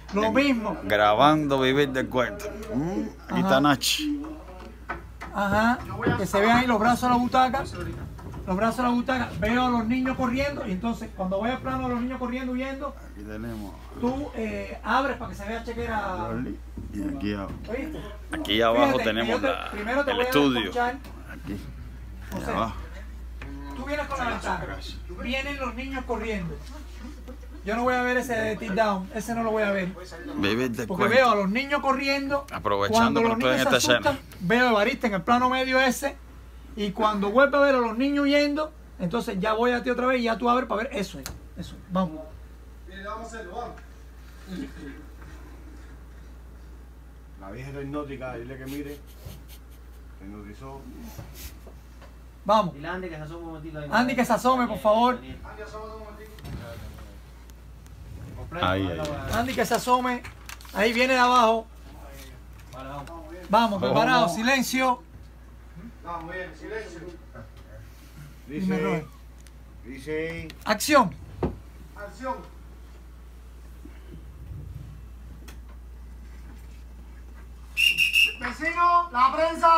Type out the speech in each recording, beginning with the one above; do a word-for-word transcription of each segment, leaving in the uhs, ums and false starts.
Lo mismo. Grabando Vivir del Cuento. Mm, aquí está Nachi. Ajá. Que se vean ahí los brazos a la butaca. Los brazos a la butaca. Veo a los niños corriendo. Y entonces, cuando voy al plano de los niños corriendo, huyendo, Aquí tenemos. tú eh, abres para que se vea chequera. Y aquí, abajo. ¿Oíste? Aquí abajo Fíjate, tenemos yo te- la- primero te el voy a estudio. desconchar. Aquí. O Allá sea, abajo. tú vienes con la ventana. Vienen los niños corriendo. Yo no voy a ver ese de Tip Down. Ese no lo voy a ver. Vivir del Porque Cuento. veo a los niños corriendo. Aprovechando Cuando que los estoy en niños se esta asustan, escena. veo a Evarista en el plano medio ese. Y cuando vuelvo a ver a los niños huyendo, entonces ya voy a ti otra vez y ya tú abres para ver eso. es, Eso. es. Vamos. Vamos a hacerlo, vamos. La vieja era hipnótica, dile que mire. Se hipnotizó. Vamos. Dile a Andy que se asome un momentito ahí. Andy, que se asome, por favor. Andy, asómate un momentito. Ahí, ahí. Andy, que se asome. Ahí viene de abajo. Vale, vamos. Vamos, preparados. Vamos. Silencio. Vamos bien, silencio. Dime, Robert. Dice, dice, Acción. acción. Vecino, la prensa.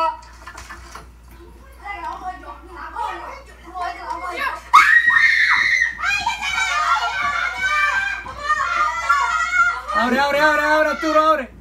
Abre, abre, abre, abre, Arturo, abre.